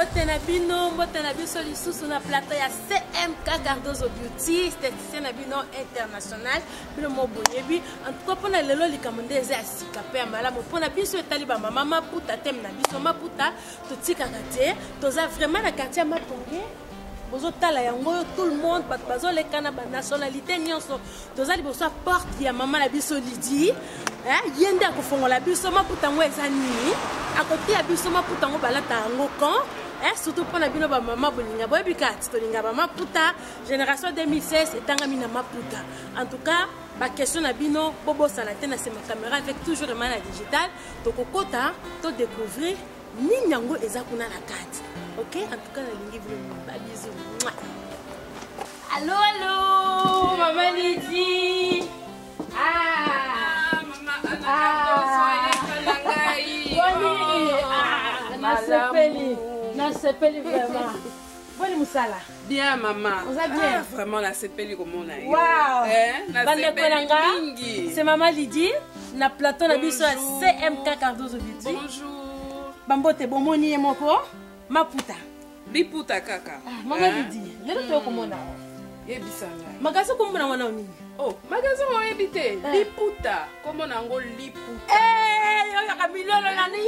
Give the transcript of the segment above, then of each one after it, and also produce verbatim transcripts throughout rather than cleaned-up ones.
Mbote na bino, mbote na biso lisusu na plateau ya C M K Cardozo Beauty, esthéticien na bino international. Bino mo boyebi, en tout cas pona lelo likambo nde eza sika pe malamu pona biso etali ba mama maputa tem na biso maputa to tikaka te, toza vraiment na quartier Matonge. Bozo tala yango tout le monde bat bazo le kana ba nationalité nyonso. Toza liboso porte ya mama na biso Lydie. Eh, yende akofongola biso maputa ngo eza nini? Akoti ya biso maputa ngo balata ngo kan. Eh, surtout pour na bino ba mama bolinga boyebi kati tolinga ba maputa génération deux mille seize etangami na maputa. En tout cas, ba question na bino bobo sala te na ma caméra avec toujours man digital to kokota to découvrir nini yango eza kuna na kati. OK, en tout cas na lingi bino ba bisous. Allô allô, maman Lydie. Ah, maman Anna Soye Kalangai. Nasepeli, nasepeli vraiment. Bonne musala. Bien maman. Vous allez bien? Ah, vraiment nasepeli comme on a eu. Wow. Eh, nasepeli. C'est maman Lydie. Na plateau na biso à C M K Cardozo Beauty. Bonjour. Bambote bomoni moko maputa. Liputa kaka. Ah, maman Lydie. Lelo to komona. Yebisanga. Magasin komona wana oni. Oh, magasin wa yebite. Liputa. Comment nango liputa. Eh, yo ya milolo nani.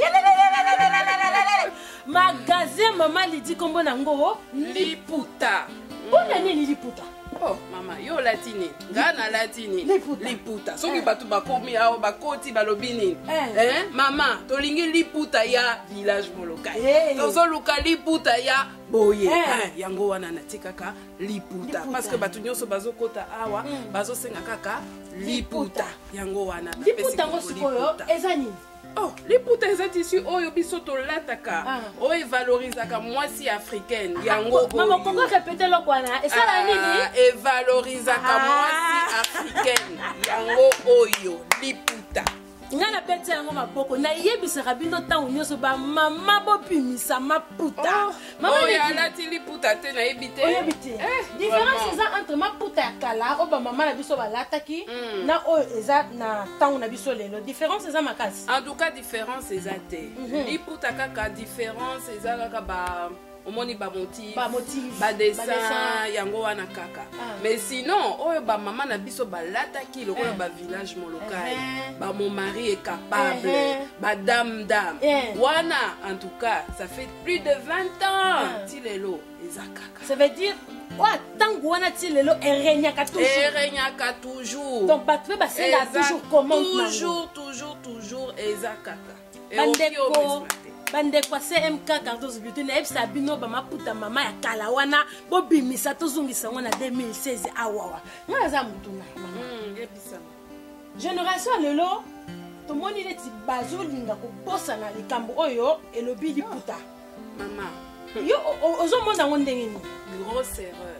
Magasin maman Lydie kombo nango liputa. Bona nini liputa? Oh mama, yo latini. Ngana latini. Liputa. Liputa. Soki batu bakomi awo bakoti balobini. Eh, mama, tolingi liputa ya village Molokai. Tozo luka liputa ya boye. Eh, yango wana natikaka liputa. Parce que batu nyonso bazo kota awa, bazo senga kaka liputa. Yango wana. Liputa ngo sikoyo ezani. Oh, liputa eza tissu oyo biso tolataka. Oyo valorisaka mwasi africaine. Yango maman koko répéter lo kwana. Et ça la nini? Et valorisaka mwasi africaine. Yango oyo liputa. Ngana pete yango maboko na yebisaka bino tango nyonso ba mama bopimisa maputa. Mama ya lati liputa te na yebite. Oyebite. Différence eza entre maputa ya kala o ba mama na biso balataki na oyo eza na tango na biso lelo. Différence eza makasi. En tout cas différence eza te. Liputa kaka différence eza kaka ba omoni ba motif, ba motif, ba dessin, yango wana kaka. Mais sinon, oyo ba maman na biso ba lataki lokola ba village Molokai, ba mon mari est capable, ba dame dame. Wana en tout cas, ça fait plus de vingt ans. Tilelo eza kaka. Ça veut dire wa tango wana tilelo erenyaka toujours. Erenyaka toujours. Donc batwe ba senga toujours comment toujours toujours toujours eza kaka. Bandeko bande kwa C M K Cardozo Beauty na ebisa bino ba maputa mama ya kala wana bo bimisa tozungisa ngona deux mille seize awawa ngana za mutuna mama mm ebisa génération lelo to moni leti bazolinga ko bossa na likambo oyo elobi liputa mama yo ozo monda ngondenge ni grosse erreur.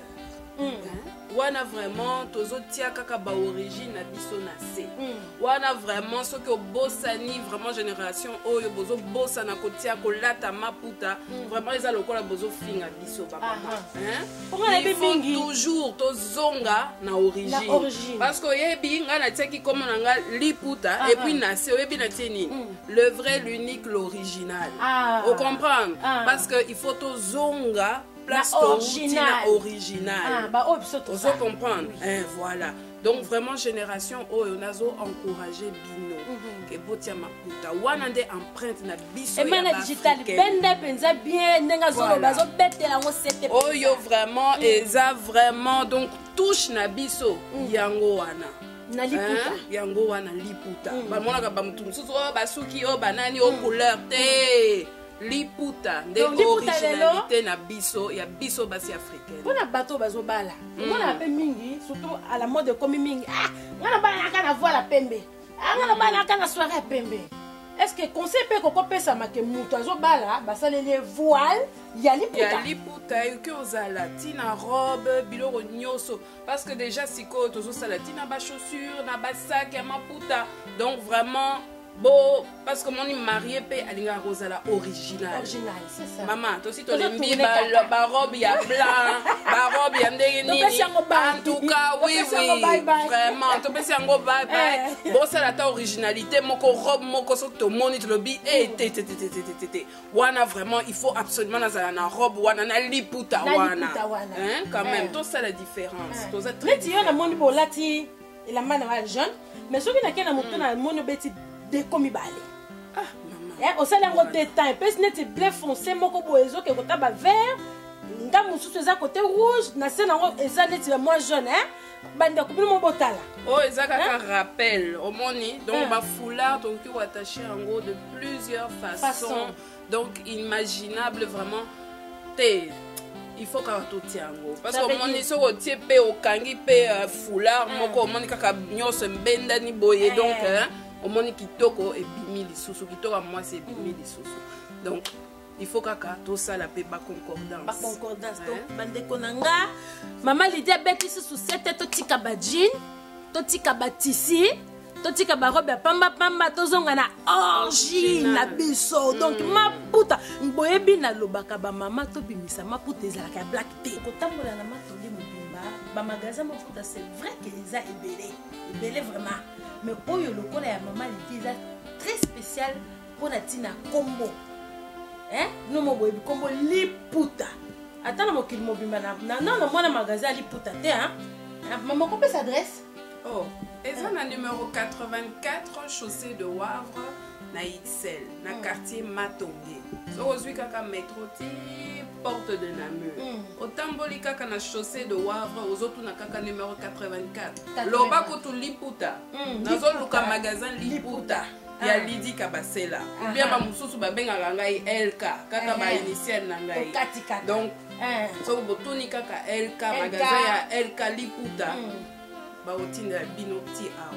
Wana vraiment tozo tia kaka ba origine na biso na se. Wana vraiment ce que bossani vraiment génération oyo bozo bossa na kotia ko lata maputa vraiment eza lokola bozo finga biso papa. Hein? Il faut toujours tozonga na origine. Parce que yebi nga na tiaki comme nga liputa et puis na se yebi na tieni le vrai l'unique l'original. Vous comprenez? Parce que il faut tozonga place original original. Ah bah oh ça tu comprendre. Hein, voilà. Donc vraiment génération oyo nazo encourager bino que botia maputa wana nde empreinte na biso ya ba digital bende penza bien nenga zolo bazo betela ngo sete oyo vraiment eza vraiment donc touche na biso yango wana na liputa yango wana liputa ba monaka ba mutu mususu o basuki o banani o couleur te liputa nde originalité na biso ya biso basi africaine. Pona bato bazo bala. Ngona pe mingi surtout à la mode comme mingi. Ah, ngana bala kana voile pembe. Ah, ngana bala kana soirée pembe. Est-ce que conseil pe koko pesa make mutu azo bala basalele voile ya liputa. Ya liputa que ozala tina robe biloko nyoso parce que déjà siko tozo sala tina ba chaussures na ba sac ya maputa. Donc vraiment Bon, parce que mon marié pe alinga rosala original. Original, c'est ça. Maman, toi aussi tu l'aimes ba ba robe ya blanc, ba robe ya ndenge nini. En tout cas, oui oui, vraiment, tu peux yango bye bye. Bon, ça la originalité, moko robe moko so to moni to lobi eh té té té té té té. Wana vraiment, il faut absolument na na robe wana na liputa wana. Hein, quand même, tout ça la différence. Tout ça très. Mais tu y a moni pour lati et la main jeune, mais ce qui n'a qu'un mot na moni beti de comme balé. Ah maman. Eh, au salon de détail, parce que net bleu foncé moko boezo que kota ba vert, nga mususu eza côté rouge, na scène ngo eza net moi jaune hein. Banda ko mo botala. Oh, eza ka rappel au moni donc ba foulard donc qui attaché en gros de plusieurs façons. Façon. Donc imaginable vraiment té il faut que tu tiens parce que mon iso au tie pe au kangi pe foulard moko moni kaka nyos mbenda ni boye donc hein au moni kitoko et bimi lisusu kitoko moi c'est bimi lisusu donc il faut kaka tout ça la pe ba concordance ba concordance donc bande konanga maman Lydia beti sous cette to tika ba jean to tika ba tisi to tika ba robe pamba pamba to zonga na orgie na biso donc maputa boyebi na lobaka ba mama to bimisa maputa ezalaka black tea ko tambola na matoli mobimba ba magasin maputa c'est vrai que les a ebelé ebelé vraiment mais oyo lokola ya mama Lydia très spécial pour la tina combo hein no mo boyebi combo liputa atana mokili mobimba na non non moi na magasin liputa te hein maman ko pesa adresse. Oh, et ça, le numéro quatre-vingt-quatre, chaussée de Wavre, na X L, na quartier Matongé. So, aujourd'hui, kaka métro ti porte de Namur. Au Tamboli, kaka na chaussée de Wavre, aux autres, na kaka numéro quatre-vingt-quatre. Loba koto Liputa. Nazo luka magasin Liputa. Ya Lydie Kabasela. Ou bien, ba mususu ba benga ngai L K, kaka ba initial na ngai. Donc, so botoni kaka L K, magasin ya L K Liputa. Ba otinda bino ti a.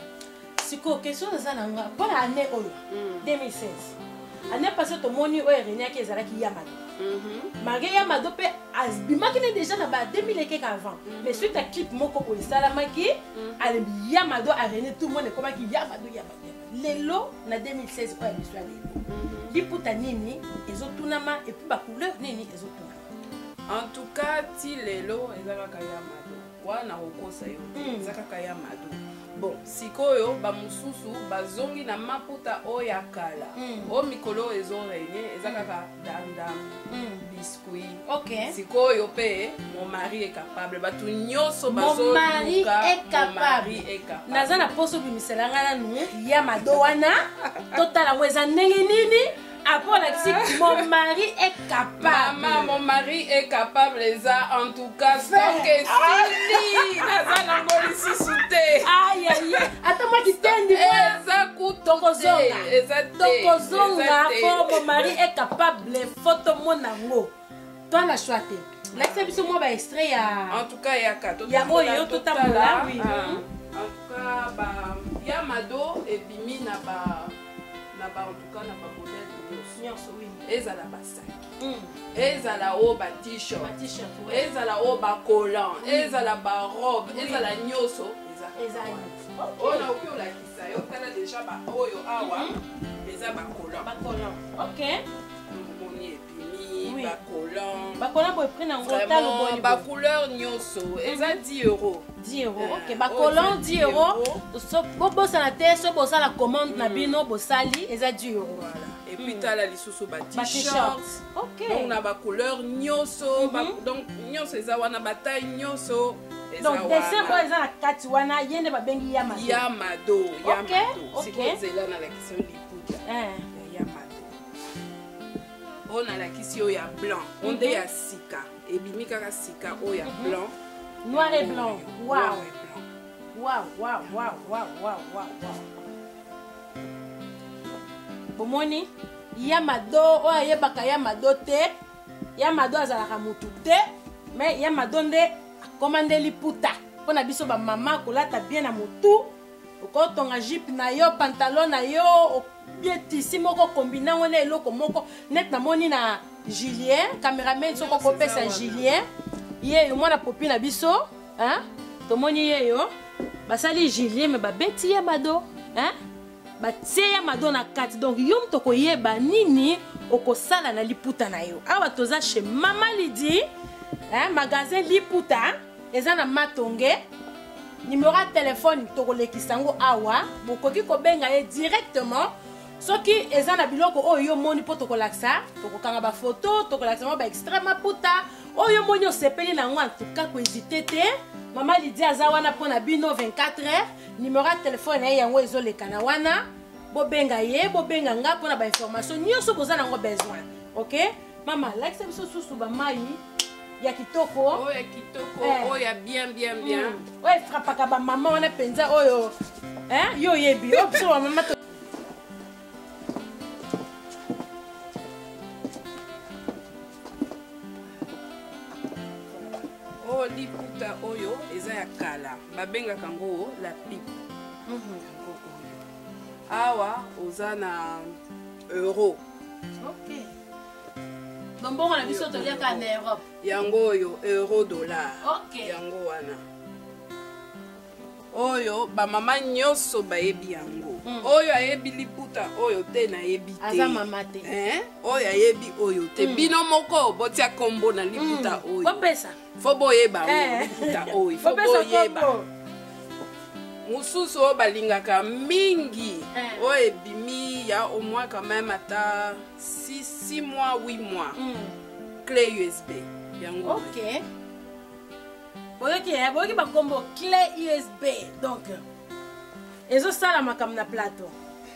Siko question za nanga pour l'année oyo deux mille seize. Année passée to moni oyo renia ki ezalaki Yamado. Mhm. Marie Yamado pe asbimaki ne déjà na ba deux mille et quelques avant. Mais suite à clip moko oyo salamaki ale Yamado a rené tout le monde comme ki Yamado Yamado. Lelo na deux mille seize oyo l'histoire lelo. Liputa nini ezotunama et puis ba couleur nini ezotunama. En tout cas ti lelo ezalaka Yamado. Wana okosa yo ezakaka Yamado. Bon sikoyo ba mususu bazongi na maputa oya kala o mikolo ezo reine ezakaka dandam biscuit. OK sikoyo pe mon mari est capable batu nyoso bazo mon mari est capable naza na poso bimisela ngana nu Yamado wana totala weza ndenge nini. Après la mon mari est capable. Maman, mon mari est capable, les a en tout cas. Sans que si, naza nangoli susute. Aïe aïe. Attends moi qui t'aime du moins. Ça coûte Tokozonga. Tokozonga. Mon mari est capable. Les photos mon amour. Toi la choité. Là c'est plus moi ba extrait ya. En tout cas ya kato. Ya oyo tout à l'heure oui. En tout cas ba Yamado et bimi na ba na ba en tout cas na ba modèle. Ezala basak, ezala o ba t-shirt, ezala o ba collant, ezala ba robe, ezala nyoso, ezala. On a oki ola kisa yo kala déjà ba oyo awa, eza ba collant. Ba collant. OK. Moni epini, ba collant. Ba collant boy prix na ngota lo boni. Ba couleur nyoso, eza dix euros. dix euros. OK, ba collant dix euros. So bobo sa na te, so bo sa la commande na bino bo sali, eza dix euros. Voilà. Et puis tu as la lisusu ba t-shirt. OK. Donc on a ba couleur nyoso, donc nyoso eza wana ba taille nyoso. Donc dessin bo eza na kati wana yende ba bengi Yamado. Yamado, Yamado. OK. C'est là na la question liputa. Eh, Yamado. On a la question ya blanc, on dit ya sika. Et bimi kaka sika o ya blanc. Noir et blanc. Waouh. Waouh, waouh, waouh, waouh, waouh, waouh. Bomoni Yamado oyo yebaka Yamado te Yamado azalaka mutu te mais Yamado nde akomande liputa pona biso ba mama kolata bien na mutu okotonga jupe na yo pantalon na yo bien tisi moko kombina ngone eloko moko net na moni na Julien cameraman soko kopesa Julien ye yo mwana popi na biso hein to moni ye yo basali Julien mais ba beti Yamado hein batie ya mado na kati donc yo moto koyeba nini okosala na liputa na yo. Awa toza chez Mama Lydie, hein, magasin liputa eza na Matonge. Numéro de téléphone tokolekisa ngo awa bokoki kobenga ye directement soki eza na biloko oyo moni po tokolakisa tokokanga ba photo tokolakisa ba extrait maputa oyo moni osepeli na ngo en tout cas ko hésiter te. Mama Lydie aza wana pona bino vingt-quatre heures. Numéro de téléphone ye yango ezoleka na wana bobenga ye bobenga nga pona ba information nyonso boza nango besoin. OK mama lakisa biso susu ba mai ya kitoko oh ya kitoko eh. Oh ya bien bien bien mm. Ouais frappaka ba mama wana penza oyo hein yo yebi opso wa mama to... oh liputa oyo eza ya kala babenga kango la pipe mm -hmm. Awa oza na euro. OK bonbon na biso tolia ka na Europe yango oyo euro dollar. OK yango wana oyo ba mama nyonso bayebi yango mm. Oyo ayebi liputa oyo te na yebi te aza mama te hein oyo ayebi oyo te mm. Bino moko botia kombo na liputa mm. Oyo popesa fo boyeba eh. Liputa oyo fo boyeba mususu oyo balingaka mingi eh. Oyo ebimi ya au moins quand même ata six mois huit mois mm. Clé U S B yango. OK boyoki boyoki bakombo clé U S B donc ezosala makambo na plateau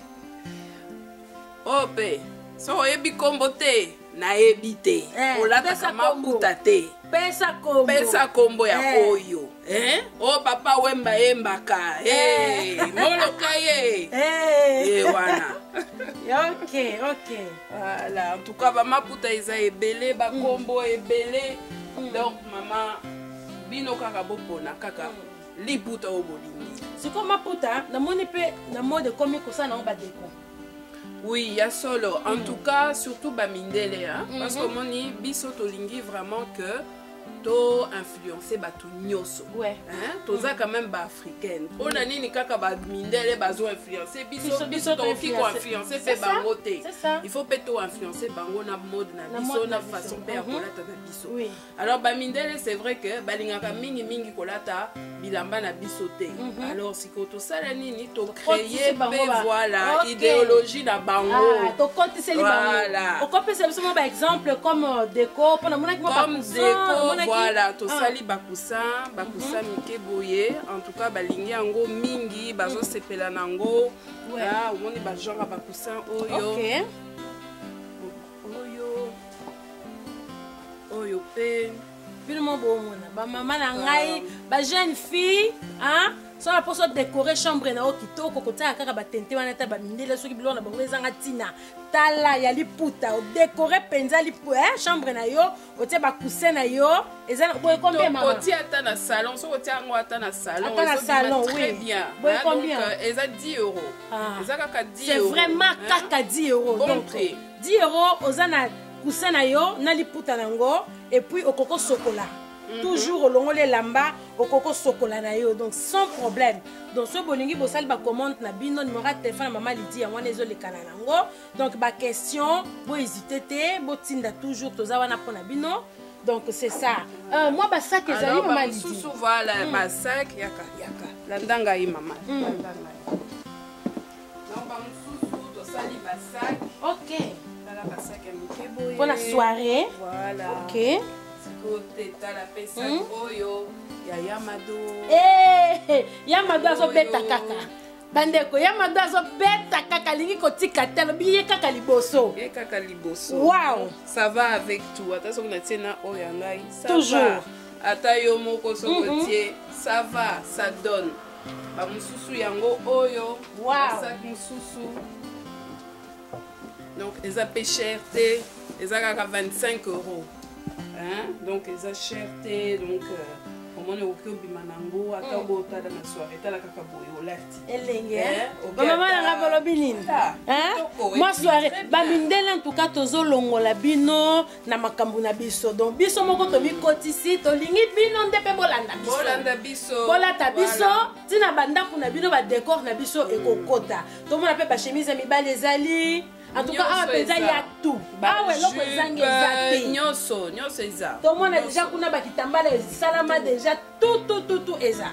ope so oyebi kombo te nayebi te eh, olataka maputa te pesa kombo pesa kombo ya eh. Oyo eh o papa wemba yembaka eh hey, moloka ye eh eh wana OK OK voilà en tout cas ba maputa eza ebele ba kombo mm. Ebele mm. Donc mama bino kaka bopona kaka mm. Liputa o bolingi siko maputa na moni pe na mode comme ko sana ba déco. Oui, ya solo. En mm. tout cas, surtout ba mindele hein, mm -hmm. Parce que moni biso tolingi vraiment que to influencer ba to nyoso. Ouais. Hein? Toza mm. quand même ba africaine. On a nini kaka ba mindele bazo influencer biso biso to ki ko influencer pe bango te. Il faut peut to influencer bango na mode na biso na façon pe akolata na biso. Oui. Alors ba mindele c'est vrai que balingaka mingi mingi kolata bilamba na biso te. Mm -hmm. Alors siko to sala nini to créer pe voilà okay. Idéologie na bango. Ah, to kotise li bango. Voilà. O kopese biso ba exemple comme déco pour na mona ki ba déco. Voilà, to sali bakusa, bakusa mike boye. En tout cas, balingi yango mingi, bazo sepela nango. Ah, omoni ba genre bakusa oyo. OK. Oyo. Oyo pe. Puis mo bo mona, ba mama na ngai, ba jeune fille, hein? So la poso décorer chambre na o kitoko kotaka kaka ba tente wana ta ba mindele soki bilona na bango ezanga tina. Tala ya liputa o décorer penza lipu hein chambre na yo otie ba coussin na yo ezana boye combien mama otie ata na salon so otie ngo ata na salon ata na salon très bien boye combien donc eza dix euros eza kaka dix euros c'est vraiment kaka dix euros donc dix euros ozana coussin na yo na liputa nango et puis okoko sokola. Mm-hmm. Toujours au long les lamba au coco sokola na yo donc sans problème donc ce bolingi bosali ba commande na bino numéro de téléphone Mama Lydie ya wana ezole kana nango donc ba question bo hésiter te bo tinda toujours toza wana pona bino donc c'est ça euh, moi ba sac ezali Mama Lydie sous voilà mm. Ba sac yaka yaka la ndanga yi mama mm. La ndanga donc ba mususu to sali ba sac OK la ba sac ya mikebo pour la soirée voilà OK côté la pesa oyo ya Yamado eh Yamado azo beta kaka bandeko Yamado azo beta kaka lingi kotika telo biye kaka liboso ye kaka liboso wow ça va avec tout attention na tiena oyo ngai ça toujours va ata yo moko sokotie ça va ça donne ba mususu yango oyo wow ça mususu donc eza pe cherté eza kaka vingt-cinq euros. Hein? Donc, ils ont cherté, donc, euh, au omoni okoki obima nango ata otala na soirée tala kaka boye olati elenge bamama nanga balobi nini mwa soirée bamindele en tout cas tozolongola bino na makambo na biso donc biso moko tomikotisi tolingi bino nde mpe bolanda biso bolata biso ntina bandako na bino badécor na biso ekokota tomona mpe bachemise ya mibali ezali en tout cas awa mpenza ya tout awa eloko ezangi eza te nyonso nyonso eza tomona deja kuna bakitambala esalama deja tout tout tout tout eza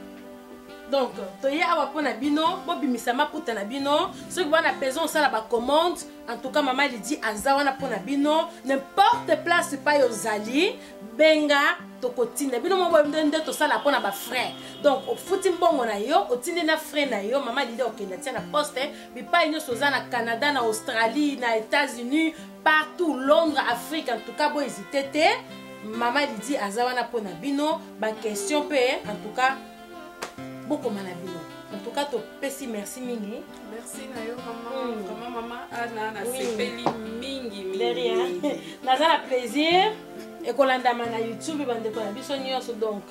donc toye awa mpona bino bobimisa maputa na bino soki bwana mpenza osala bacommande en tout cas mama lidi aza wana mpona bino n'importe place epai ozali benga tokotinda bino mo boye nde tosala mpona bafrère donc ofuti mbongo na yo otindi na frère na yo mama lidi okende tia na poste bipai nyonso oza na Canada na Australie na États-Unis partout Londres Afrique en tout cas bo hésité te mama lidi aza wana mpona bino baquestion mpe en tout cas bokoma na bino en tout cas topesi merci mingi merci na yo mama vraiment mama ana na sepeli mingi mingi naza na plaisir ekolandama na YouTube bandeko na biso nyonso donc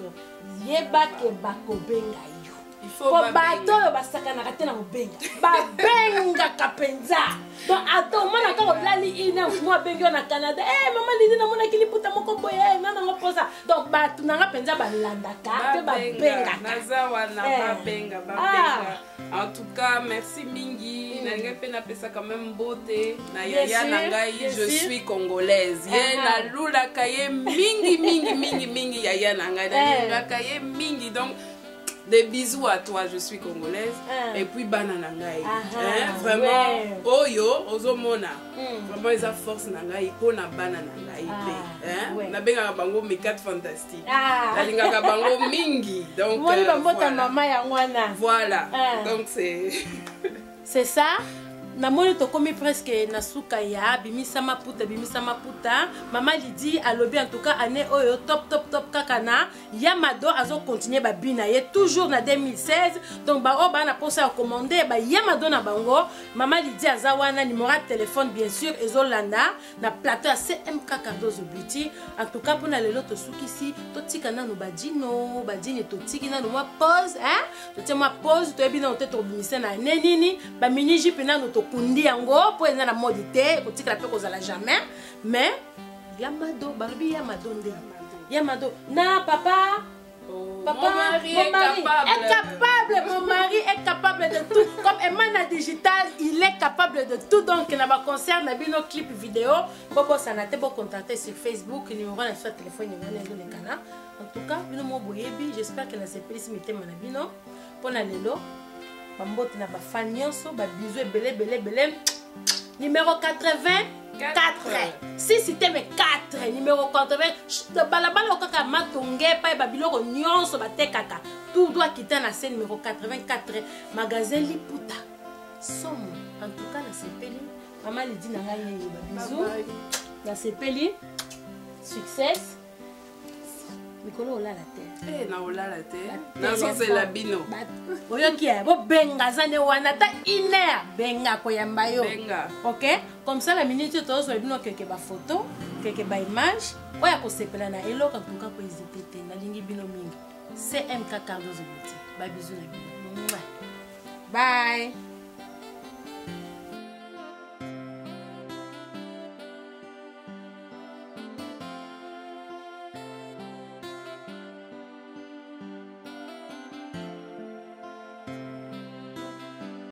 yebake bakobenga yo po bato oyo basakanaka te na kobenga babengaka mpenza donc ata omona kaka olali ine mo abengi yo na Canada e mama lidi namonaki liputa moko boye nanango mposa donc bato nanga mpenza balandaka mpe babengaka naza wana babenga babenga en tout cas merci mingi nalingai mpe napesa quand même beauté na yaya na ngai je suis congolaise ye nalulaka ye mingi mingi mingi mingi yaya na ngai nalulaka ye mingi donc des bisous à toi, je suis congolaise. Ah. Et puis banana ngai. Ah, hein? Vraiment, ouais. Oyo, ozomona. Mm. Vraiment, ils ont force nangai. Pour na banana ngai. Ah. Hein? Ouais. Na benga bango mes quatre fantastiques. Ah. Na linga bango mingi. Donc, moi, euh, voilà. Maman ya mwana. Voilà. Ah. Donc c'est. C'est ça. Namoni tokomi presque na suka ya bimisa maputa bimisa maputa mama lidi alobi en tout cas année oyo top top top kakana Yamado azo continuer ba bina ye toujours na deux mille seize donc ba o ba na posa ya commander ba Yamado na bango mama lidi azawana numéro de téléphone bien sûr ezolanda na plateau ya C M K Cardozo Beauty en tout cas pona lelo to sukisi to tika nanu badino badini to tiki nanu mwa pause hein to tia mwa pause to ebina ote to bimisa na nenini ba mini jipe nanu to kundi yango po eza na modi te kotikala pe kozala jamais mais Yamado balobi Yamado nde Yamado na papa oh, papa mon mari, mon mari est, capable. est capable mon mari est capable de tout comme Emana Digital il est capable de tout donc na ba concert na bino clip vidéo bobo sanate bo contacter sur Facebook numéro na sur téléphone ngana ndo lekana en tout cas bino mo boyebi j'espère que na sepelisi mitema na bino pona lelo bambote na ba fan nyonso ba bisous belé belé belé numéro quatre-vingt-quatre si c'était mes quatre numéro quatre-vingts balabala okaka matonge pa ba biloko nyonso ba tekaka tout doit quitter na scène numéro quatre-vingt-quatre magasin Liputa somo en tout cas na sepeli mama lidi na ngai ngai ba bisous na sepeli succès mikolo olala te eh na olala te nazo zela bino oyoki ya bo benga zane wana ta iner benga koyamba yo benga OK comme ça la minute tozo bino keke ba photo keke ba image oya ko sepela na eloko en tout cas ko hésiter te na lingi bino mingi C M K Cardozo Beauty ba bisous na bino bye.